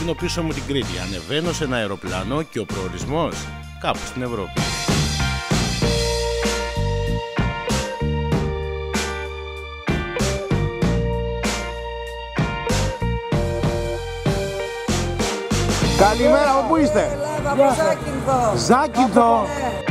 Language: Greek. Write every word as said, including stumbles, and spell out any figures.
αφήνω πίσω μου την Κρήτη. Ανεβαίνω σε ένα αεροπλάνο και ο προορισμός κάπου στην Ευρώπη. Καλημέρα, από πού είστε? Από Ζάκυνθο. Ζάκυνθο.